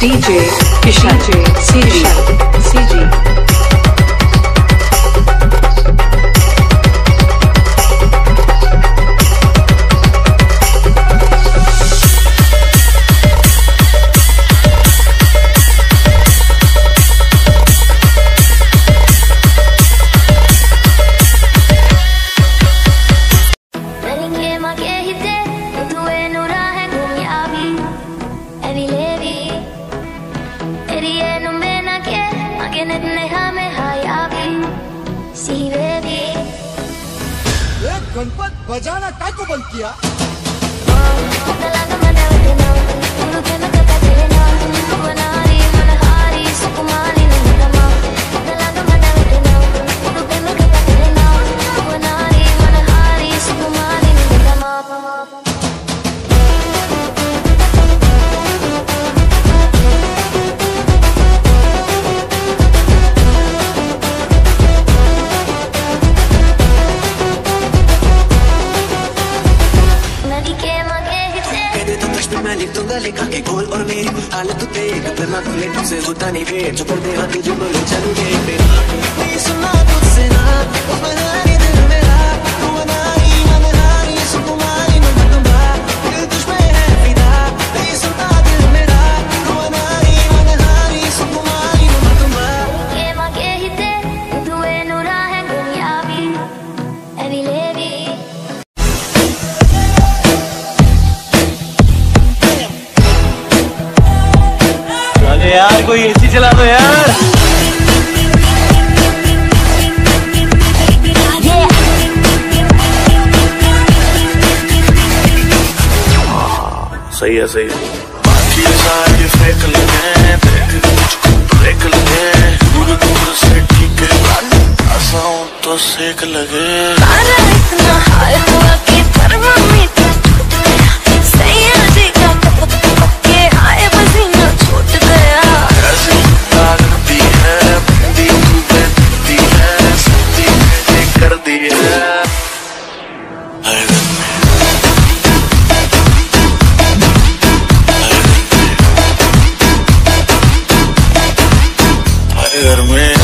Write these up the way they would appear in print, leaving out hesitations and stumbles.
DJ Kishan CG Ganpat बजाना काय को बंद किया? लिखा के गोल और मेरी हालत देख फिर ना खुले तुझसे होता नहीं भेंट जो कर दे हाथ जो बोले चलूंगे नहीं सुना तुझसे ना बनानी दिल मेरा तू बनानी मनहारी सुकुमारी मनगंगा दिल तुझ पे है फिदा नहीं सुनता दिल मेरा तू बनानी मनहारी सुकुमारी मनगंगा के मांगे ही ते दुए नूरा है गुनियावी एवी लेवी यार कोई एसी चला दो यार। सही है सही है। बाकी सारे फेक लगे तुझको ब्रेक लगे दूर दूर से ठीक है आसाऊं तो सेक लगे इतना हाय हुआ कि थर्मामीटर टूट गया सही है जी का पक्के आए पसीना छूट गया ऐसी लगती है बंदी तू बेटी है सच्ची मैंने कर दी है घर में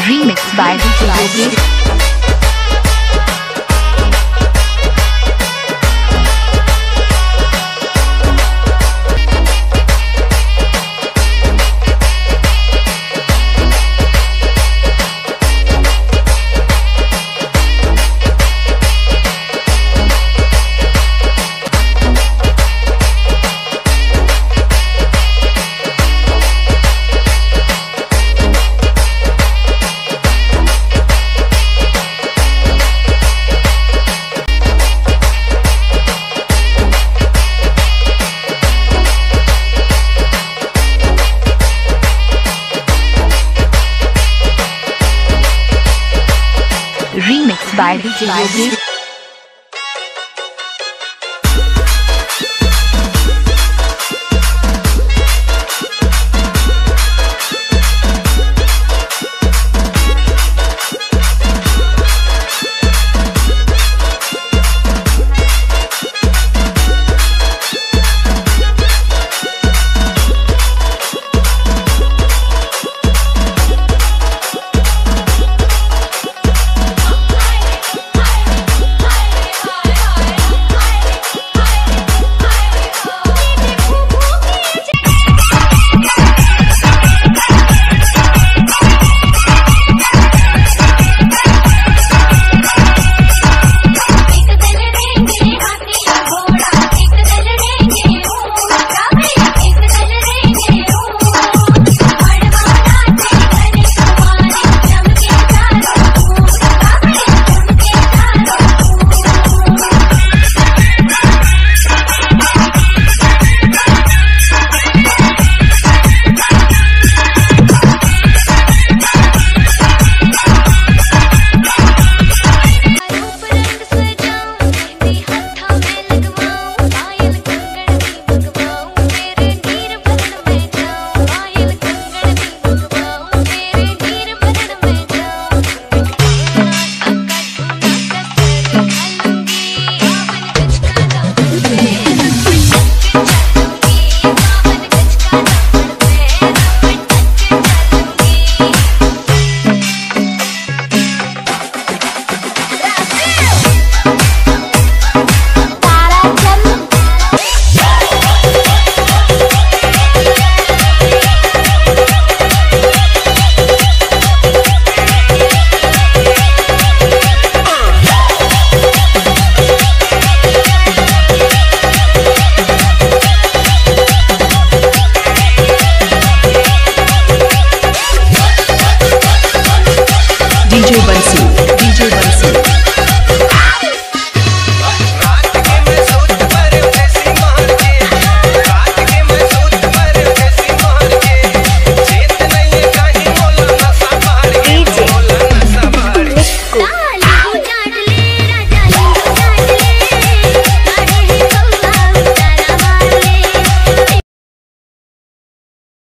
Remix by DJ. Remix by DJ. DJ Bansi.